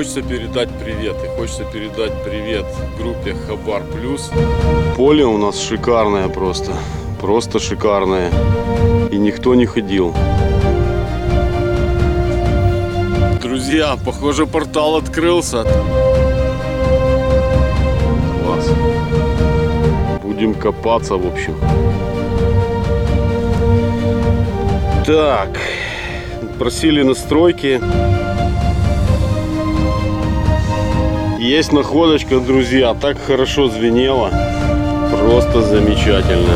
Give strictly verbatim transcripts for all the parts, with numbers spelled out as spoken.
Хочется передать привет. И хочется передать привет группе Хабар Плюс. Поле у нас шикарное просто. Просто шикарное. И никто не ходил. Друзья, похоже, портал открылся. Класс. Будем копаться, в общем. Так. Просили настройки. Есть находочка, друзья. Так хорошо звенело. Просто замечательно.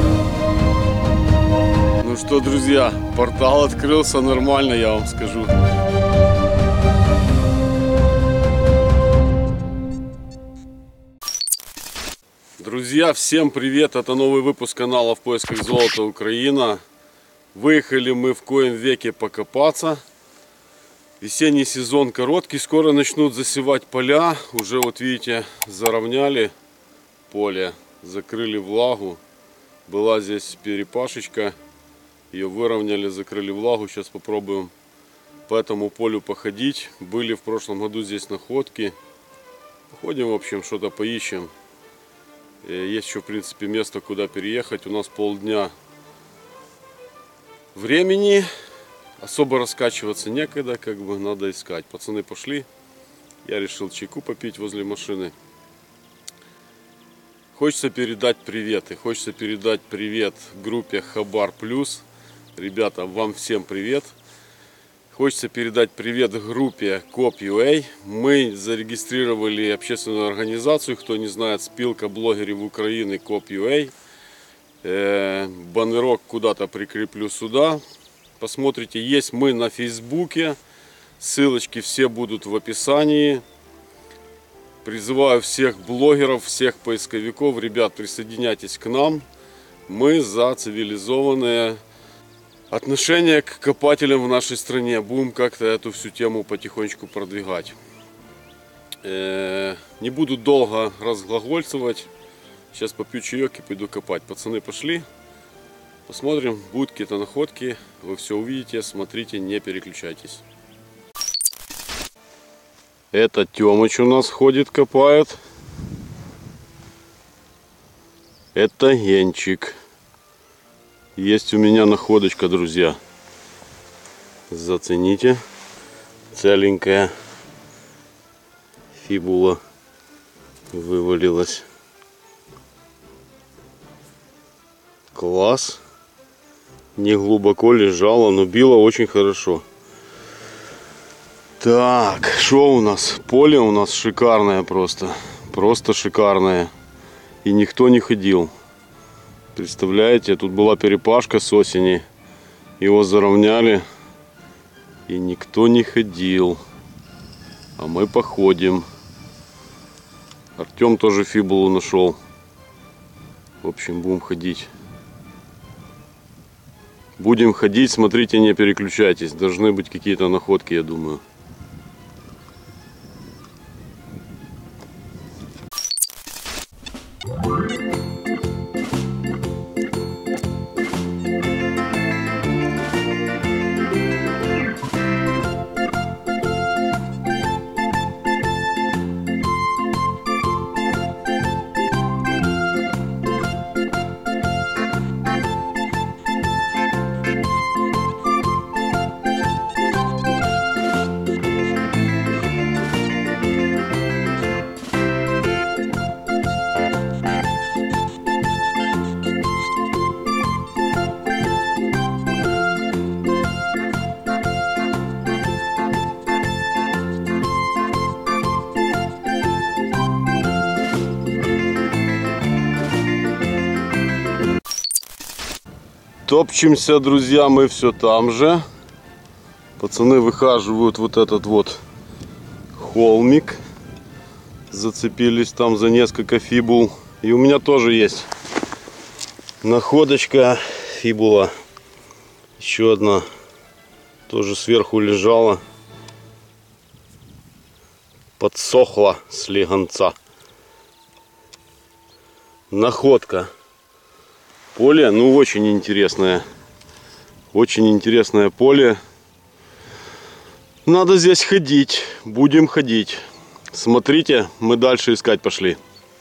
Ну что, друзья, портал открылся нормально, я вам скажу. Друзья, всем привет! Это новый выпуск канала «В поисках золота Украина». Выехали мы в коем веке покопаться. Весенний сезон короткий, скоро начнут засевать поля. Уже вот видите, заровняли поле, закрыли влагу. Была здесь перепашечка, ее выровняли, закрыли влагу. Сейчас попробуем по этому полю походить. Были в прошлом году здесь находки. Походим, в общем, что-то поищем. Есть еще, в принципе, место, куда переехать. У нас полдня времени. Особо раскачиваться некогда, как бы надо искать. Пацаны пошли. Я решил чайку попить возле машины. Хочется передать привет. И хочется передать привет группе Хабар Плюс. Ребята, вам всем привет. Хочется передать привет группе Коп.ua. Мы зарегистрировали общественную организацию, кто не знает, спилка блогеров Украины Коп.ua. Э, баннерок куда-то прикреплю сюда. Посмотрите, есть мы на Фейсбуке. Ссылочки все будут в описании. Призываю всех блогеров, всех поисковиков. Ребят, присоединяйтесь к нам. Мы за цивилизованные отношения к копателям в нашей стране. Будем как-то эту всю тему потихонечку продвигать. Э-э- не буду долго разглагольствовать. Сейчас попью чаек и пойду копать. Пацаны пошли. Посмотрим, будут какие-то находки. Вы все увидите. Смотрите, не переключайтесь. Это Тёмыч у нас ходит, копает. Это Генчик. Есть у меня находочка, друзья. Зацените. Целенькая фибула вывалилась. Класс. Не глубоко лежала, но била очень хорошо. Так, что у нас? Поле у нас шикарное просто. Просто шикарное. И никто не ходил. Представляете, тут была перепашка с осени. Его заровняли. И никто не ходил. А мы походим. Артем тоже фибулу нашел. В общем, будем ходить. Будем ходить, смотрите, не переключайтесь. Должны быть какие-то находки, я думаю. Топчемся, друзья, мы все там же. Пацаны выхаживают вот этот вот холмик. Зацепились там за несколько фибул. И у меня тоже есть находочка, фибула. Еще одна тоже сверху лежала. Подсохла с легонца. Находка. Поле, ну, очень интересное. Очень интересное поле. Надо здесь ходить. Будем ходить. Смотрите, мы дальше искать пошли.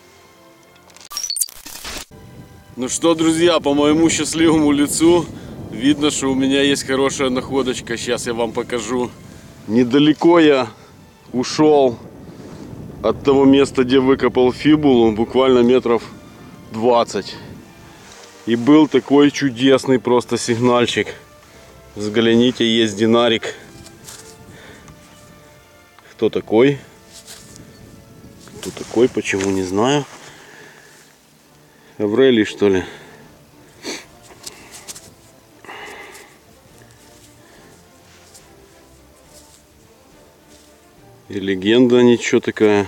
Ну что, друзья, по моему счастливому лицу видно, что у меня есть хорошая находочка. Сейчас я вам покажу. Недалеко я ушел от того места, где выкопал фибулу, буквально метров двадцать. И был такой чудесный просто сигнальчик. Взгляните, есть динарик. Кто такой? Кто такой? Почему, не знаю. Аврелий, что ли? И легенда ничего такая.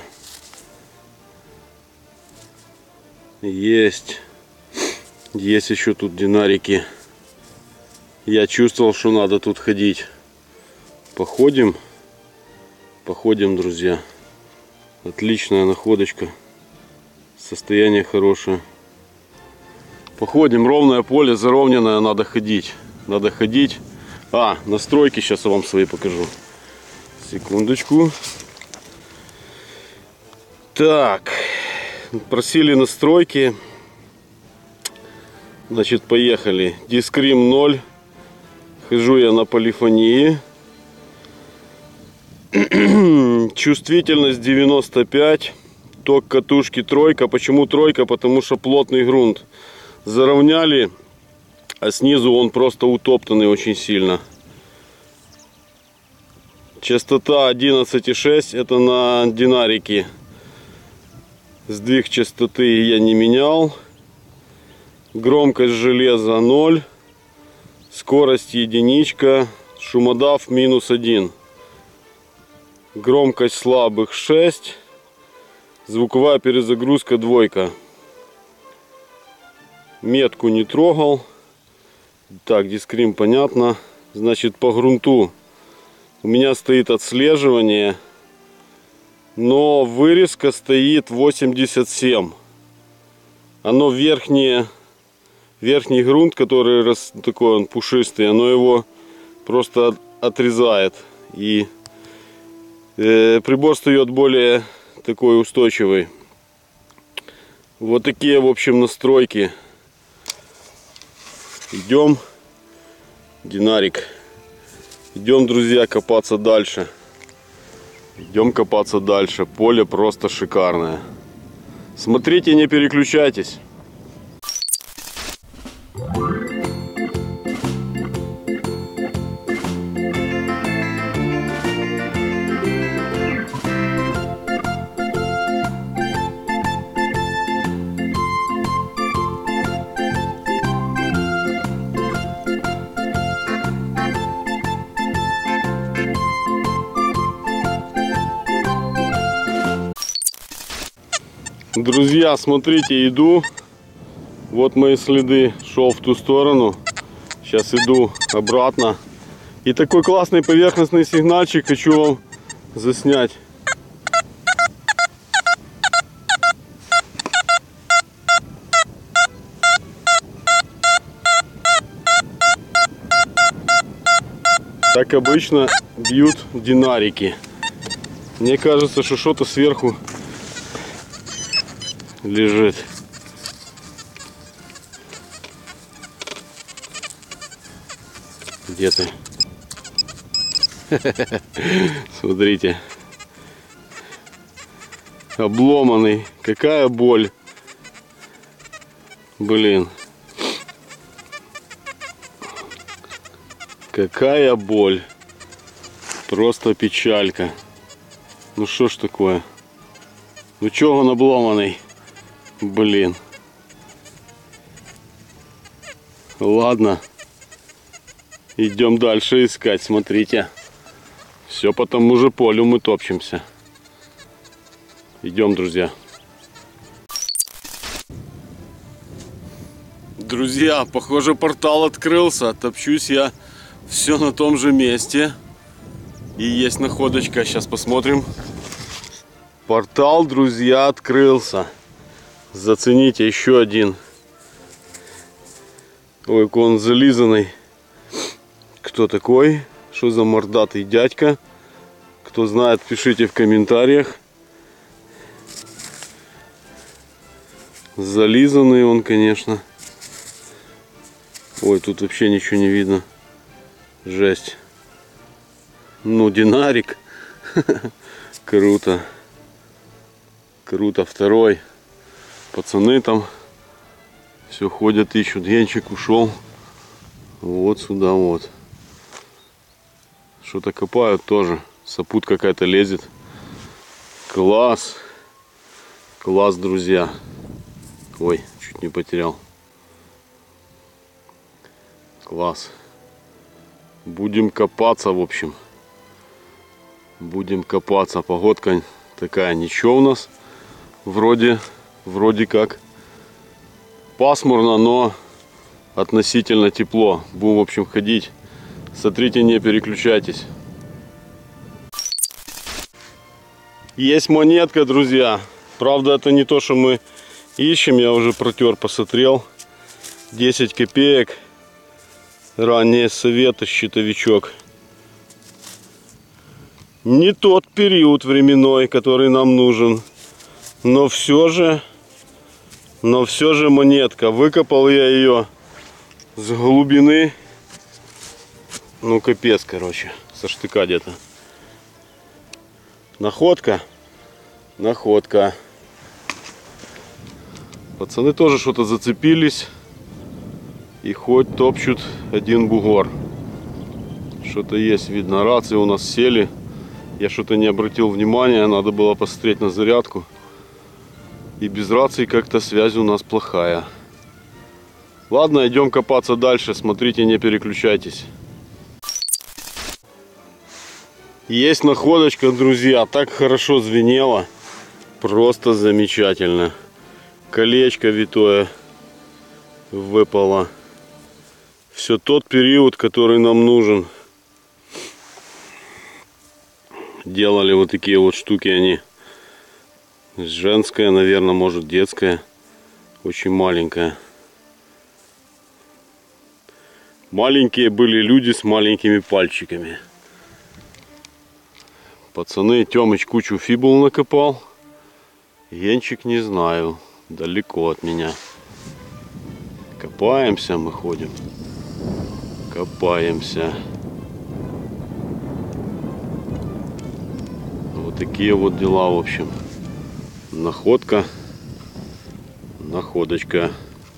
Есть. Есть еще тут динарики. Я чувствовал, что надо тут ходить. Походим. Походим, друзья. Отличная находочка. Состояние хорошее. Походим. Ровное поле, заровненное. Надо ходить. Надо ходить. А, настройки сейчас я вам свои покажу. Секундочку. Так. Просили настройки. Значит, поехали. Дискрим ноль. Хожу я на полифонии. Чувствительность девяносто пять. Ток катушки тройка. Почему тройка? Потому что плотный грунт. Заровняли, а снизу он просто утоптанный очень сильно. Частота одиннадцать и шесть. Это на динарике. Сдвиг частоты я не менял. Громкость железа ноль. Скорость единичка. Шумодав минус один. Громкость слабых шесть. Звуковая перезагрузка двойка. Метку не трогал. Так, дискрим понятно. Значит, по грунту у меня стоит отслеживание. Но вырезка стоит восемьдесят семь. Оно верхнее, верхний грунт, который рас, такой он пушистый, оно его просто отрезает. И э, прибор встает более такой устойчивый. Вот такие, в общем, настройки. Идем, динарик. Идем, друзья, копаться дальше. Идем копаться дальше. Поле просто шикарное. Смотрите, не переключайтесь. Друзья, смотрите, иду. Вот мои следы. Шел в ту сторону. Сейчас иду обратно. И такой классный поверхностный сигнальчик хочу вам заснять. Так обычно бьют динарики. Мне кажется, что что-то сверху лежит. Где ты? Смотрите. Обломанный. Какая боль. Блин. Какая боль. Просто печалька. Ну что ж такое? Ну чё он обломанный? Блин. Ладно. Идем дальше искать. Смотрите. Все по тому же полю мы топчемся. Идем, друзья. Друзья, похоже, портал открылся. Топчусь я все на том же месте. И есть находочка. Сейчас посмотрим. Портал, друзья, открылся. Зацените, еще один. Ой, какой он зализанный. Кто такой? Что за мордатый дядька? Кто знает, пишите в комментариях. Зализанный он, конечно. Ой, тут вообще ничего не видно. Жесть. Ну, динарик. Круто. Круто. Второй. Пацаны там все ходят, ищут. Генчик ушел. Вот сюда вот. Что-то копают тоже. Сапут какая-то лезет. Класс. Класс, друзья. Ой, чуть не потерял. Класс. Будем копаться, в общем. Будем копаться. Погодка такая, ничего у нас. Вроде, вроде как пасмурно, но относительно тепло. Будем, в общем, ходить. Смотрите, не переключайтесь. Есть монетка, друзья. Правда, это не то, что мы ищем. Я уже протер, посмотрел. десять копеек. Ранние советы, щитовичок. Не тот период временной, который нам нужен. Но все же, но все же монетка. Выкопал я ее с глубины. Ну, капец, короче. Со штыка где-то. Находка. Находка. Пацаны тоже что-то зацепились. И хоть топчут один бугор. Что-то есть, видно. Рации у нас сели. Я что-то не обратил внимания. Надо было посмотреть на зарядку. И без рации как-то связь у нас плохая. Ладно, идем копаться дальше. Смотрите, не переключайтесь. Есть находочка, друзья. Так хорошо звенело. Просто замечательно. Колечко витое выпало. Все тот период, который нам нужен. Делали вот такие вот штуки они. Женская, наверное, может детская. Очень маленькая. Маленькие были люди с маленькими пальчиками. Пацаны, Тёмыч кучу фибул накопал. Генчик не знаю. Далеко от меня. Копаемся, мы ходим. Копаемся. Вот такие вот дела, в общем. Находка. Находочка.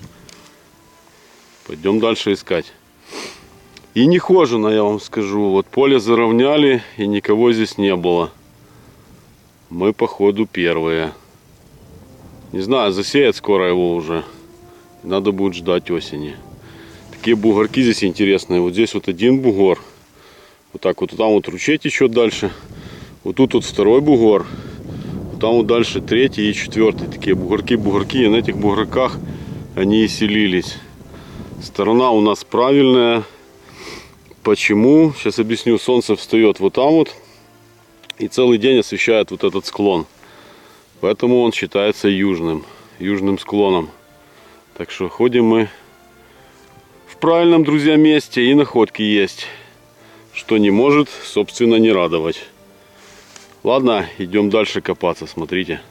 Пойдем дальше искать. И не хожено, я вам скажу. Вот поле заровняли, и никого здесь не было. Мы, походу, первые. Не знаю, засеять скоро его уже. Надо будет ждать осени. Такие бугорки здесь интересные. Вот здесь вот один бугор. Вот так вот. Там вот ручей течет дальше. Вот тут вот второй бугор. Там вот дальше третий и четвертый. Такие бугорки, бугорки. И на этих бугорках они и селились. Сторона у нас правильная. Почему? Сейчас объясню. Солнце встает вот там вот. И целый день освещает вот этот склон. Поэтому он считается южным. Южным склоном. Так что ходим мы в правильном, друзья, месте. И находки есть. Что не может, собственно, не радовать. Ладно, идем дальше копаться. Смотрите.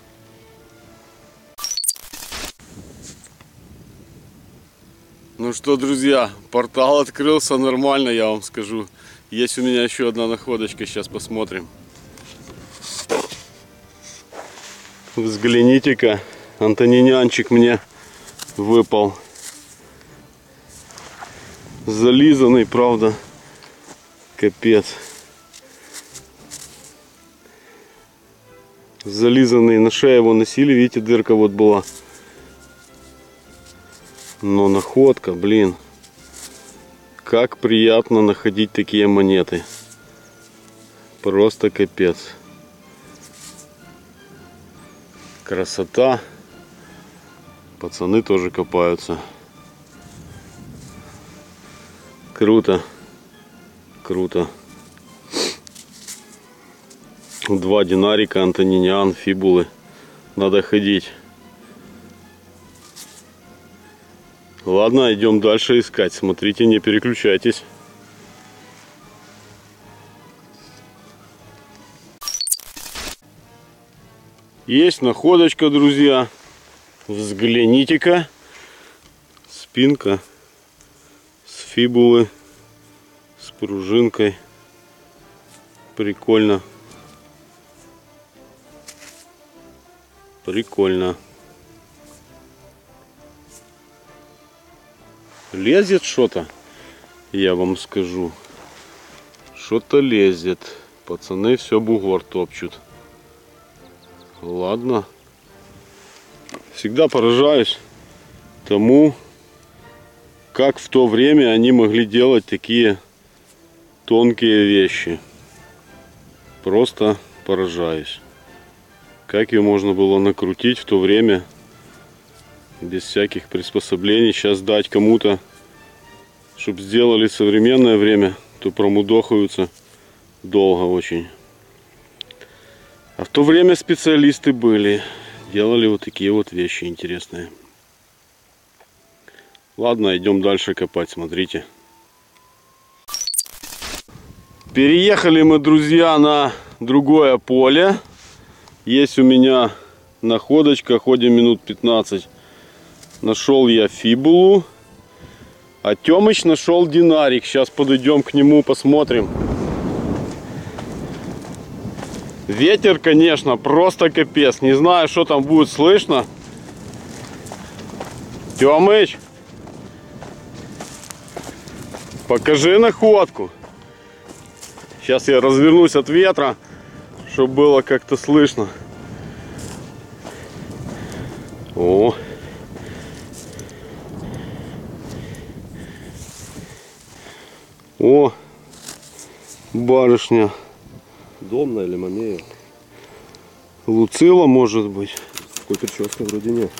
Ну что, друзья, портал открылся нормально, я вам скажу. Есть у меня еще одна находочка, сейчас посмотрим. Взгляните-ка, антонинянчик мне выпал. Зализанный, правда, капец. Зализанный, на шее его носили, видите, дырка вот была. Но находка, блин. Как приятно находить такие монеты. Просто капец. Красота. Пацаны тоже копаются. Круто. Круто. Два динарика, антониниан, фибулы. Надо ходить. Ладно, идем дальше искать. Смотрите, не переключайтесь. Есть находочка, друзья. Взгляните-ка. Спинка с фибулы, с пружинкой. Прикольно. Прикольно. Лезет что-то, я вам скажу. Что-то лезет. Пацаны все бугор топчут. Ладно. Всегда поражаюсь тому, как в то время они могли делать такие тонкие вещи. Просто поражаюсь. Как ее можно было накрутить в то время без всяких приспособлений. Сейчас дать кому-то, чтобы сделали современное время, то промудохаются долго очень. А в то время специалисты были, делали вот такие вот вещи интересные. Ладно, идем дальше копать, смотрите. Переехали мы, друзья, на другое поле. Есть у меня находочка, ходим минут пятнадцать. Нашел я фибулу. А Тёмыч нашел динарик. Сейчас подойдем к нему, посмотрим. Ветер, конечно, просто капец. Не знаю, что там будет слышно. Тёмыч, покажи находку. Сейчас я развернусь от ветра, чтобы было как-то слышно. О! О! Барышня. Домна или Мамея? Луцила, может быть. Такой прическа вроде нет.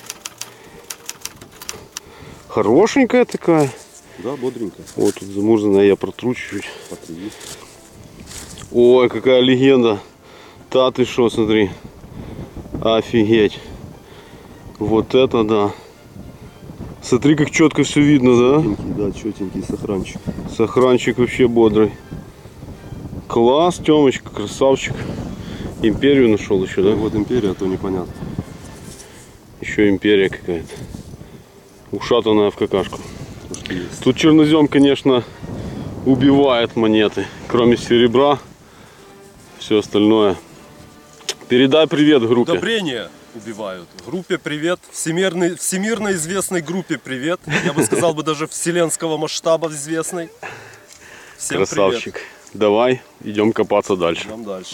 Хорошенькая такая. Да, бодренькая. Вот тут замурзанная, я протру чуть-чуть. Потряси. Ой, какая легенда. Та ты шо, смотри. Офигеть. Вот это да. Смотри, как четко все видно, да? Четенький, да, четенький сохранчик. Сохранчик вообще бодрый. Класс, Тёмочка, красавчик. Империю нашел еще, да? Вот империя, а то непонятно. Еще империя какая-то. Ушатанная в какашку. Тут чернозем, конечно, убивает монеты. Кроме серебра, все остальное. Передай привет группе. Удобрения убивают. Группе привет. Всемирно, всемирно известной группе привет. Я бы сказал бы даже вселенского масштаба известной. Всем красавчик. Привет. Давай, идем копаться дальше. Идем дальше.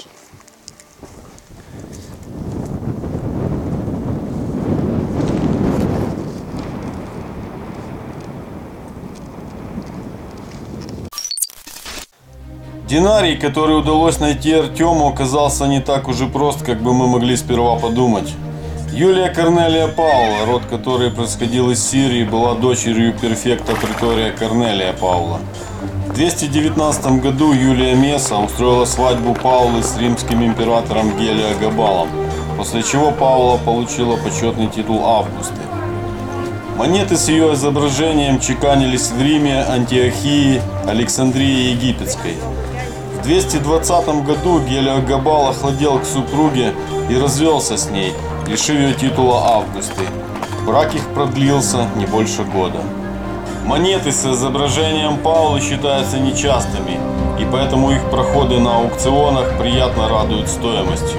Динарий, который удалось найти Артему, оказался не так уж и прост, как бы мы могли сперва подумать. Юлия Корнелия Паула, род которой происходил из Сирии, была дочерью префекта притория Корнелия Паула. В двести девятнадцатом году Юлия Месса устроила свадьбу Паулы с римским императором Гелиогабалом, после чего Паула получила почетный титул Августы. Монеты с ее изображением чеканились в Риме, Антиохии, Александрии Египетской. В двести двадцатом году Гелиогабал охладел к супруге и развелся с ней, лишив ее титула Августы. Брак их продлился не больше года. Монеты с изображением Паулы считаются нечастыми, и поэтому их проходы на аукционах приятно радуют стоимостью.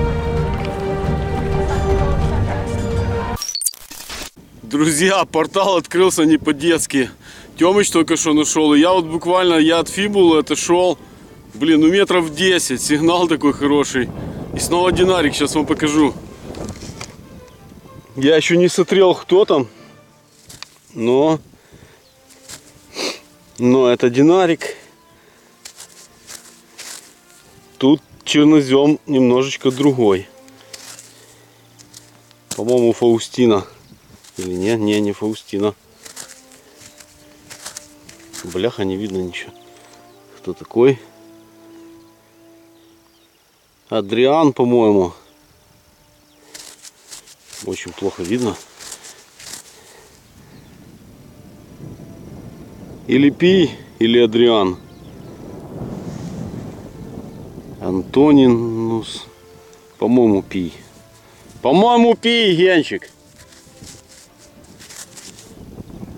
Друзья, портал открылся не по-детски. Тёмыч только что нашел. И я вот буквально, я от фибулы отошел. Блин, ну метров десять. Сигнал такой хороший. И снова динарик, сейчас вам покажу. Я еще не смотрел, кто там. Но... Но это динарик. Тут чернозем немножечко другой. По-моему, Фаустина. Или не, не, не Фаустина. Бляха, не видно ничего. Кто такой? Адриан, по-моему. Очень плохо видно. Или Пий, или Адриан. Антонинус. По-моему, Пий. По-моему, Пий, Генчик.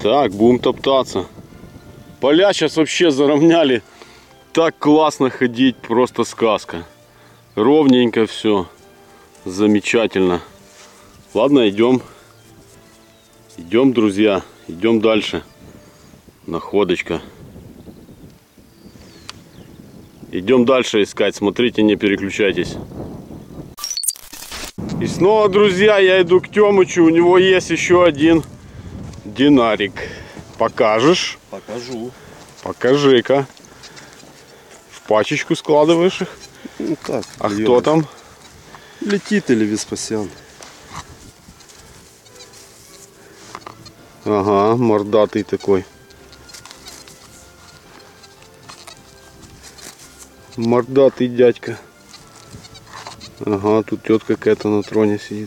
Так, будем топтаться. Поля сейчас вообще заровняли. Так классно ходить, просто сказка. Ровненько все. Замечательно. Ладно, идем. Идем, друзья. Идем дальше. Находочка. Идем дальше искать. Смотрите, не переключайтесь. И снова, друзья, я иду к Тёмычу. У него есть еще один динарик. Покажешь? Покажу. Покажи-ка. В пачечку складываешь их. Ну так. А льёшь. кто там? Летит или Веспасиан. Ага, мордатый такой. Мордатый дядька. Ага, тут тетка какая-то на троне сидит.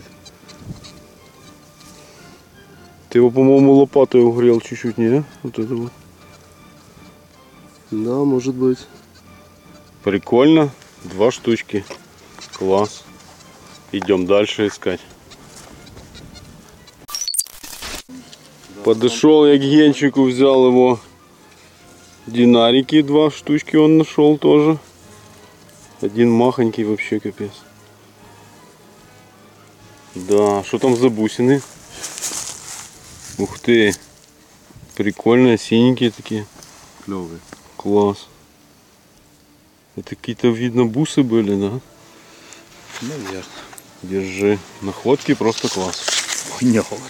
Ты его, по-моему, лопатой угрел чуть-чуть, не? Вот это вот. Да, может быть. Прикольно. Два штучки. Класс. Идем дальше искать. Подошел я к Генчику, взял его динарики. Два штучки он нашел тоже. Один махонький вообще капец. Да, что там за бусины? Ух ты. Прикольные, синенькие такие. Клевый. Класс. Это какие-то, видно, бусы были, да? Наверное. Держи. Находки просто класс. Ой, не говори.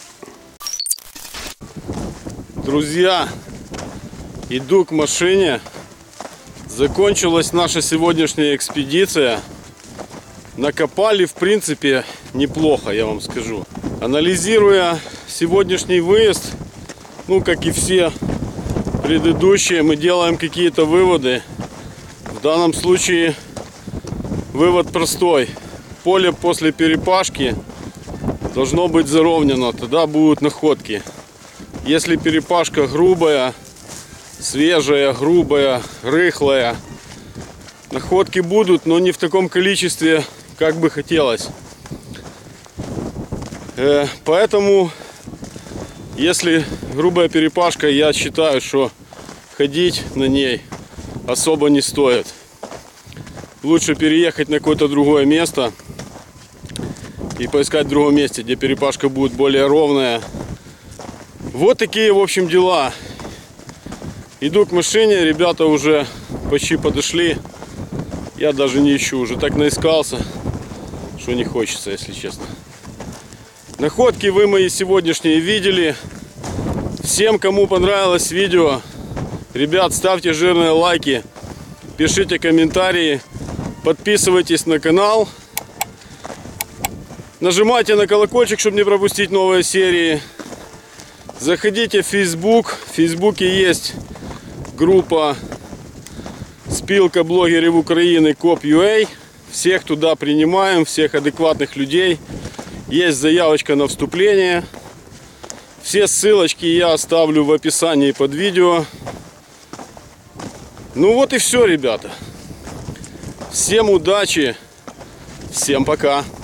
Друзья, иду к машине. Закончилась наша сегодняшняя экспедиция. Накопали, в принципе, неплохо, я вам скажу. Анализируя сегодняшний выезд, ну, как и все предыдущие, мы делаем какие-то выводы. В данном случае вывод простой. Поле после перепашки должно быть заровнено, тогда будут находки. Если перепашка грубая, свежая, грубая, рыхлая, находки будут, но не в таком количестве, как бы хотелось. Э, поэтому, если грубая перепашка, я считаю, что ходить на ней особо не стоит. Лучше переехать на какое-то другое место и поискать в другом месте, где перепашка будет более ровная. Вот такие, в общем, дела. Иду к машине, ребята уже почти подошли. Я даже не ищу, уже так наискался, что не хочется, если честно. Находки вы мои сегодняшние видели. Всем, кому понравилось видео, ребят, ставьте жирные лайки, пишите комментарии, подписывайтесь на канал, нажимайте на колокольчик, чтобы не пропустить новые серии. Заходите в Facebook. В Фейсбуке есть группа «Спилка блогеров Украины Коп.ua». Всех туда принимаем, всех адекватных людей. Есть заявочка на вступление. Все ссылочки я оставлю в описании под видео. Ну вот и все, ребята. Всем удачи. Всем пока.